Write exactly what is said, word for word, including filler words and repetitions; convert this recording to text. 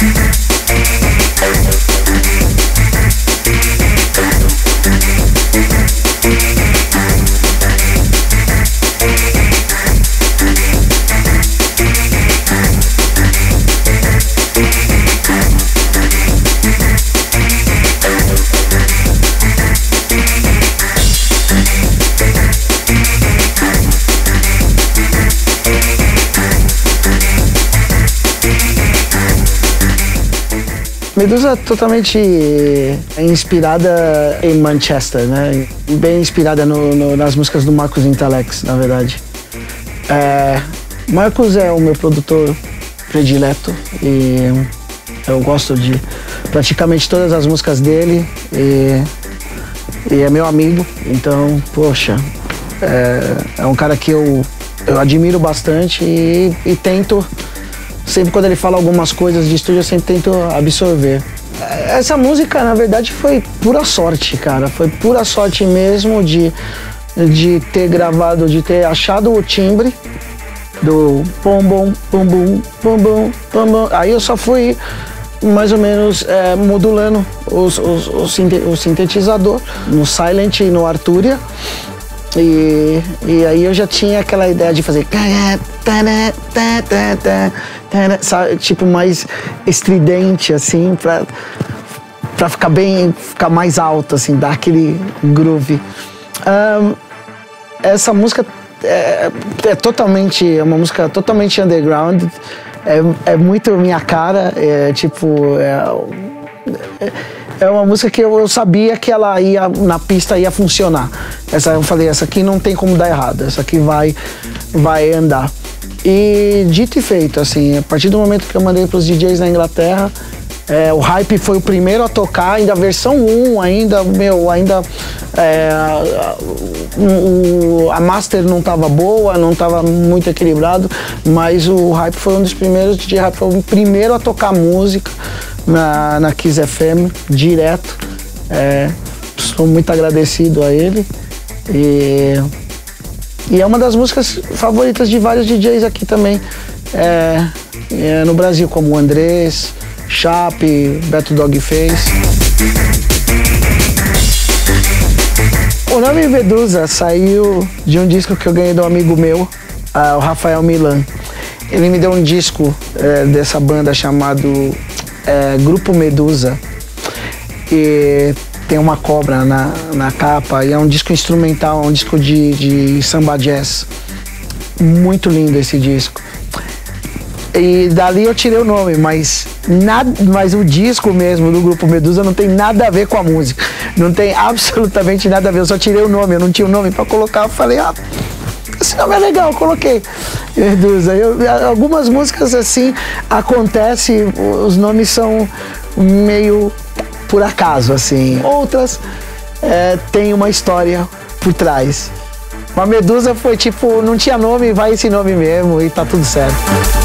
Medusa é totalmente inspirada em Manchester, né? Bem inspirada no, no, nas músicas do Marcus Intalex, na verdade. É, Marcus é o meu produtor predileto e eu gosto de praticamente todas as músicas dele e, e é meu amigo, então, poxa, é, é um cara que eu, eu admiro bastante e, e tento. Sempre quando ele fala algumas coisas de estúdio, eu sempre tento absorver. Essa música, na verdade, foi pura sorte, cara. Foi pura sorte mesmo de, de ter gravado, de ter achado o timbre do pom bom, pom bum, pom bum, pom bum. Aí eu só fui mais ou menos é, modulando os, os, os, o sintetizador no Silent e no Arturia. E, e aí eu já tinha aquela ideia de fazer sabe, tipo mais estridente assim, pra, pra ficar bem, ficar mais alto assim, dar aquele groove. Um, essa música é, é totalmente, é uma música totalmente underground, é, é muito minha cara, é tipo, é, é uma música que eu, eu sabia que ela ia, na pista ia funcionar. Essa, eu falei, essa aqui não tem como dar errado, essa aqui vai, vai andar. E dito e feito, assim, a partir do momento que eu mandei para os D Js na Inglaterra, é, o Hype foi o primeiro a tocar, ainda a versão um, ainda, meu, ainda é, o, a master não estava boa, não estava muito equilibrado, mas o Hype foi um dos primeiros, o D J Hype foi o primeiro a tocar música na, na Kiss F M, direto. É, sou muito agradecido a ele. E, e é uma das músicas favoritas de vários D Js aqui também, é, é, no Brasil, como o Andrés, Chape, Beto Dogface. O nome Medusa saiu de um disco que eu ganhei de um amigo meu, uh, o Rafael Milan. Ele me deu um disco é, dessa banda chamado é, Grupo Medusa. E tem uma cobra na, na capa, e é um disco instrumental, é um disco de, de samba jazz. Muito lindo esse disco. E dali eu tirei o nome, mas, nada, mas o disco mesmo do Grupo Medusa não tem nada a ver com a música. Não tem absolutamente nada a ver, eu só tirei o nome, eu não tinha o nome pra colocar, eu falei, ah, esse nome é legal, eu coloquei Medusa. Eu, algumas músicas assim, acontece, os nomes são meio por acaso, assim. Outras é, tem uma história por trás. Mas Medusa foi tipo, não tinha nome, vai esse nome mesmo e tá tudo certo.